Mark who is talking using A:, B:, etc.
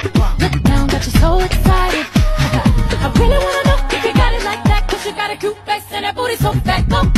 A: Look down, got you so excited. I really wanna know if you got it like that, 'cause you got a cute face and that booty so fat. Go